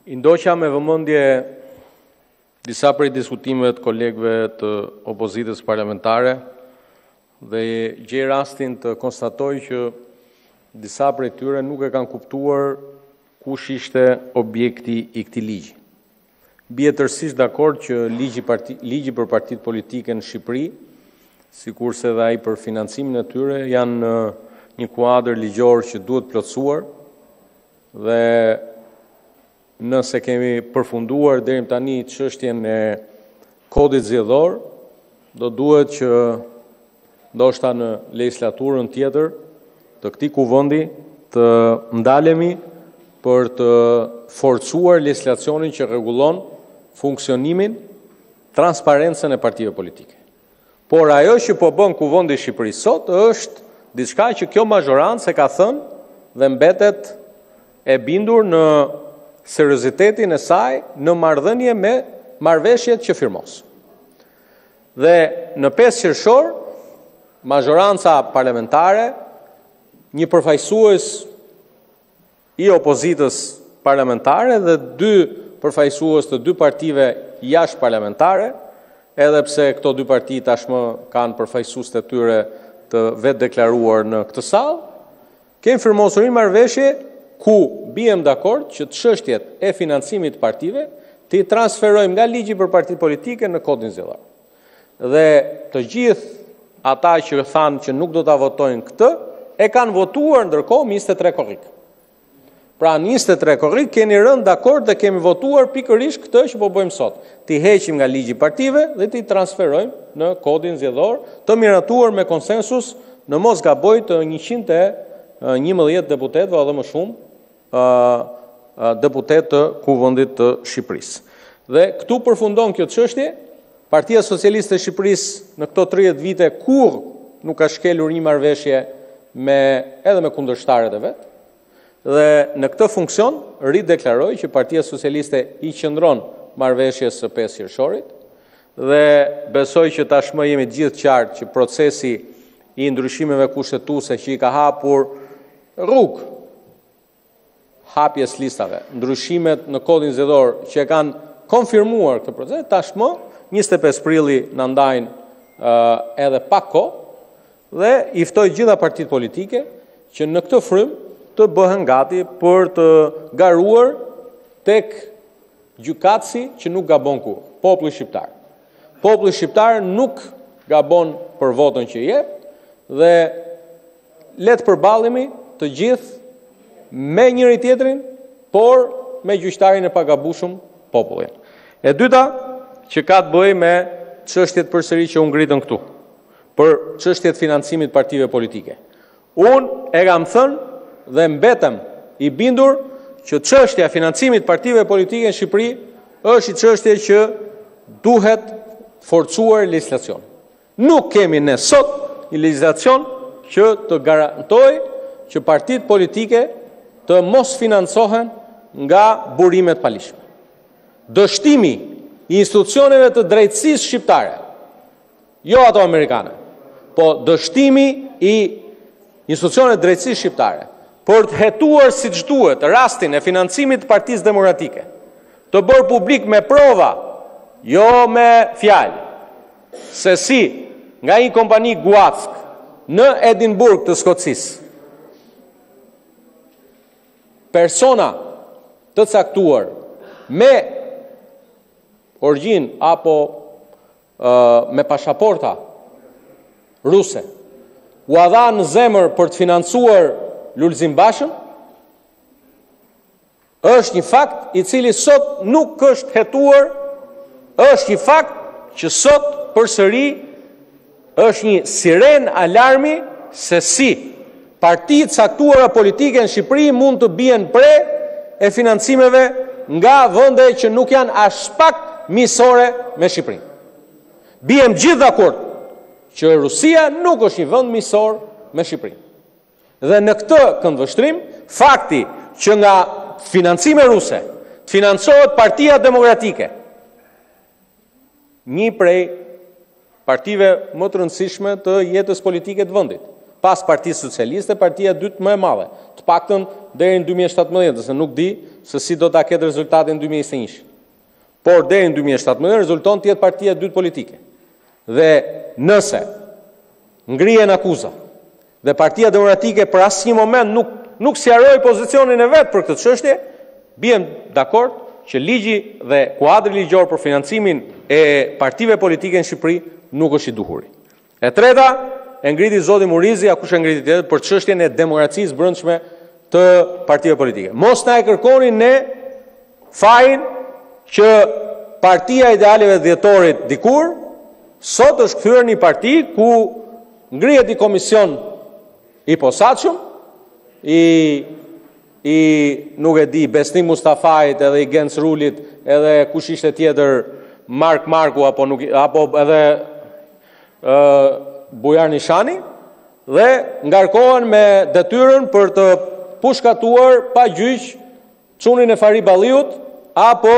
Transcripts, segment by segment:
I ndoqa me vëmendje disa prej diskutimeve të kolegëve të opozitës parlamentare dhe gjej rastin të konstatoj që disa prej tyre nuk e kanë kuptuar kush ishte objekti i këtij ligji. Bie tërësisht dakord që ligji për partitë politike në Shqipëri, sikurse dhe ai për financimin e tyre, janë në një kuadër ligjor që duhet plotësuar dhe nëse kemi përfunduar deri tani çështjen e kodit zgjedhor, do duhet që ndoshta në legislaturën tjetër të këtij kuvendi të ndalemi për të forcuar legjislacionin që rregullon funksionimin, transparencën e partive politike. Por ajo që po bën kuvendi i Shqipërisë sot është diçka që kjo mazhorancë e ka thënë dhe mbetet e bindur në seriozitetin e saj në marrëdhënie me marrëveshjet që firmos. Dhe në 5 qershor, mazhoranca parlamentare, një përfaqësues i opozitës parlamentare dhe 2 përfaqësues të 2 partive jashtëparlamentare, edhe pse këto 2 parti tashmë kanë përfaqësues të tyre të vetë deklaruar në këtë sallë, kemi firmosur një marrëveshje ku biem dakord që çështjet e financimit të partive të transferojmë nga ligji për partitë politike në kodin zgjedhor. Dhe të gjithë ata që thanë që nuk do ta votojnë këtë, e kanë votuar ndërkohë 23 korrik. Pra 23 korrik keni rënë dakord dhe kemi votuar pikërisht këtë që po bëjmë sot. Ti heqim nga ligji partive dhe ti transferojmë në kodin zgjedhor, të miratuar me konsensus në mos gaboj të 111 deputetëve edhe më shumë deputet të kuvendit të Shqipërisë. Dhe këtu përfundon kjo çështje. Partia Socialiste e Shqipërisë në këto 30 vite kurrë nuk ka shkelur një marrëveshje edhe me kundërshtarët e vet. Dhe në këtë funksion rideklaroj që Partia Socialiste i qëndron marrëveshjes së 5 qershorit dhe besoj që tashmë jemi të gjithë qartë që procesi i ndryshimeve kushtetuese që i ka hapur rrugë hapjes listave, ndryshimet në kodin zgjedhor që kanë konfirmuar këtë proces, tashmë 25 prilli na ndajnë edhe pak kohë dhe i ftoj gjitha partitë politike që në këtë frym të bëhen gati për të garuar tek gjykatësi që nuk gabon kurrë, populli shqiptar. Populli shqiptar nuk gabon për votën që jep dhe le të përballemi të gjithë me njëri tjetrin, por me gjyqtarin e pagabueshëm, popullin. E dyta, që ka të bëjë me çështjet përsëri që u ngritën këtu, për çështjet financimit partive politike. Unë e kam thënë dhe mbetem i bindur që çështja e financimit partive politike në Shqipëri është një çështje që duhet forcuar legjislacion. Nuk kemi ne sot një legjislacion që të garantojë që partitë politike të mos financohen nga burimet palishme. Dështimi i institucioneve të drejtësisë shqiptare, jo ato amerikane, po dështimi i institucioneve të drejtësisë shqiptare për të hetuar siç duhet rastin e financimit të Partisë Demokratike, të bërë publik me prova, jo me fjalë, se si nga një kompani Guack në Edinburgh të Skocisë, persona të caktuar me origjinë apo me pasaporta ruse u dha në zemër për të financuar Lulzim Bashën, është një fakt i cili sot nuk është hetuar, është një fakt që sot përsëri është një siren alarmi se si partitë caktuara politike në Shqipëri mund të bien pre e financimeve nga vende që nuk janë as pak miqësore me Shqipërinë. Biem gjithë dakord që Rusia nuk është një vend miqësor me Shqipërinë. Dhe në këtë këndvështrim, fakti që nga financime ruse të financohet Partia Demokratike, një prej partive më të rëndësishme të jetës politike të vendit, pas Partisë Socialiste, partia dytë më e madhe, të paktën deri në 2017, se nuk di se si do ta ketë rezultatin në 2021. Por deri në 2017 rezulton të jetë partia e dytë politike. Dhe nëse ngrihen akuza dhe Partia Demokratike për asnjë moment nuk sqaroi pozicionin e vet për këtë çështje, bien dakord që ligji dhe kuadri ligjor për financimin e partive politike në Shqipëri nuk është i duhur. E treta, e ngriti zoti Murizi, kush e ngriti tjetër, për çështjen e demokracisë brendshme të partive politike. Mos na e kërkoni ne fajin që Partia Idealeve të Dhjetorit dikur sot është kthyer në një parti ku ngrihet një komision i posaçëm, i nuk e di, Besnik Mustafait, edhe i Gens Rulit, edhe kush ishte tjetër, Mark Marku, apo edhe Bujar Nishani, dhe ngarkohen me detyrën për të pushkatuar pa gjyq çunin e Fari Balliut apo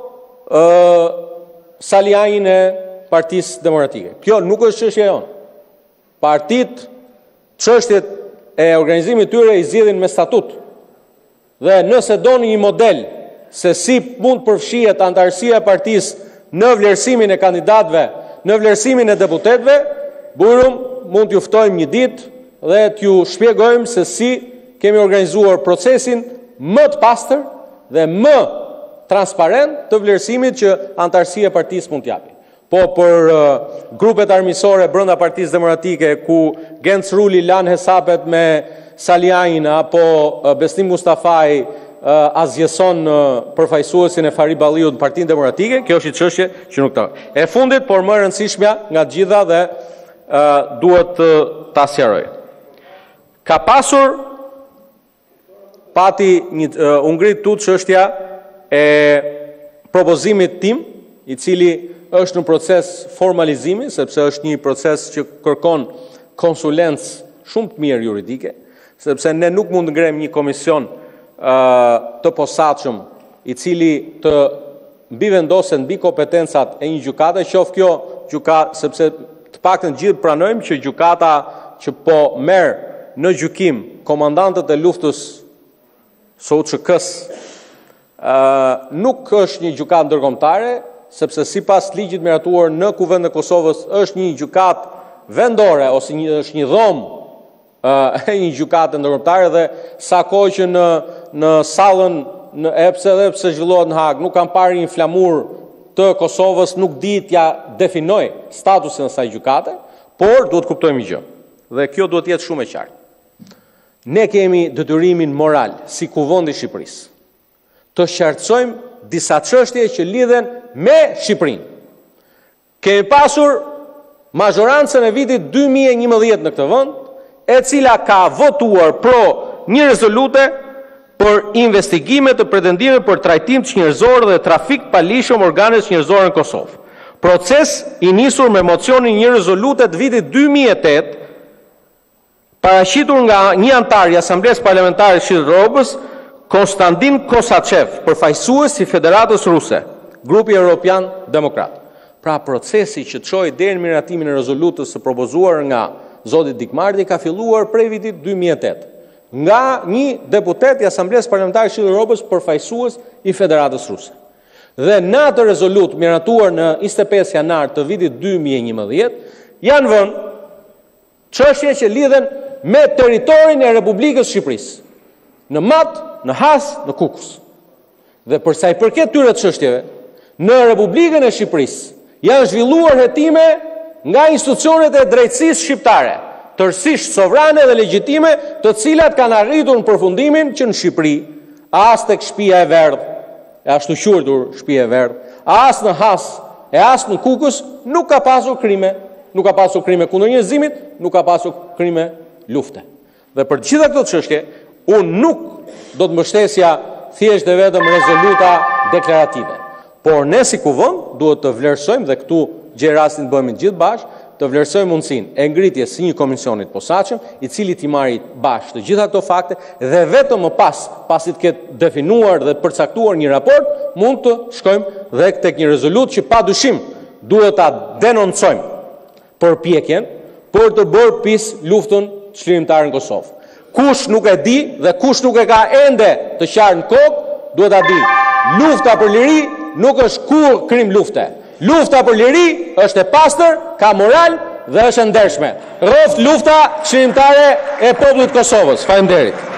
Salianin e Partisë Demokratike. Kjo nuk është çështja jonë. Partit, çështjet e organizimit tyre i zgjidhin me statut. Dhe nëse doni një model se si mund përfshihet antarësia e partisë në vlerësimin e kandidatëve, në vlerësimin e deputetëve, burum mund t'ju ftojmë një ditë dhe t'ju shpjegojmë se si kemi organizuar procesin më të pastër dhe më transparent të vlerësimit që antarësia e partisë mund t'japi. Po për grupet armiqësore brenda Partisë Demokratike ku Gens Ruli lan hesapet me Salianin apo Besnik Mustafai azjeson përfaqësuesin e Fari Balliut në Partinë Demokratike, kjo është një çështje që nuk ta. E fundit, por më e rëndësishmja nga të gjitha dhe duhet ta sqaroj. Ka pasur u ngrit tut çështja e propozimit tim, i cili është në proces formalizimi, sepse është një proces që kërkon konsulencë shumë të mirë juridike, sepse ne nuk mund të ngrem një komision të posaçëm i cili të mbivendosen mbi kompetencat e një gjykate, qoftë kjo gjykatë, sepse të paktën gjithë pranojmë që gjykata që po merr në gjykim komandantët e luftës SOUÇK-s nuk është një gjykatë ndërkombëtare, sepse sipas ligjit miratuar në Kuvendin e Kosovës është një gjykatë vendore ose është një dhomë e një gjykate ndërkombëtare dhe sa kohë që në sallën pse zhvillohet në Hag nuk kam parë një flamur të Kosovës, nuk di t'ja definoj statusin e saj gjykate, por duhet kuptojmë një gjë. Dhe kjo duhet të jetë shumë e qartë. Ne kemi detyrimin moral si Kuvend i Shqipërisë të qartësojmë disa çështje që lidhen me Shqipërinë. Kemi pasur mazhorancën e vitit 2011 në këtë vend, e cila ka votuar pro një rezolute për investigime të pretendimeve për trajtim të njerëzor dhe trafik palishëm organes njerëzore në Kosovë. Proces i nisur me mocionin një rezolute të vitit 2008, paraqitur nga një antar i Asamblesë Parlamentare të Shqipërisë, Konstantin Kosaçev, përfaqësues i Federatës Ruse, Grupi Evropian Demokrat. Pra procesi që çoi deri në miratimin e rezolutës së propozuar nga zoti Dikmardi ka filluar prej vitit 2008, nga një deputet i Asamblesë Parlamentare të Shqipërisë, përfaqësues i Federatës Ruse. Dhe në atë rezolut miratuar në 25 janar të vitit 2011, janë vënë çështje që lidhen me territorin e Republikës Shqipërisë, në Mat, në Has, në Kukus. Dhe përsa i përket tyre çështjeve, në Republikën e Shqipërisë janë zhvilluar hetime nga institucionet e drejtësisë shqiptare, tërësisht sovrane dhe legjitime, të cilat kanë arritur në përfundimin që në Shqipëri, as tek Shtëpia e Verdhë, e ashtu quajtur Shtëpia e Verdhë, as në Has, e as në Kukus nuk ka pasur krime, nuk ka pasur krime kundër njerëzimit, nuk ka pasur krime lufte. Dhe për gjitha këto çështje, unë nuk do të mbështesja thjesht dhe vetëm rezoluta deklarative. Por ne si Kuvend duhet të vlerësojmë, dhe këtu gjej rastin të bëhemi gjithë bashkë, të vlerësojmë mundësinë e ngritjes së një komisionit posaçëm, i cili t'i marrë bashkë të gjitha këto fakte dhe vetëm më pasi të ketë definuar dhe përcaktuar një raport, mund të shkojmë dhe tek një rezolutë që padyshim duhet ta denoncojmë përpjekjen për të bërë pis luftën çlirimtare në Kosovë. Kush nuk e di dhe kush nuk e ka ende të qartë në kokë, duhet ta di, lufta për liri nuk është kur krim lufte. Lufta për liri është e pastër, ka moral dhe është e ndershme. Rroft lufta çlimtare e popullit të Kosovës. Faleminderit.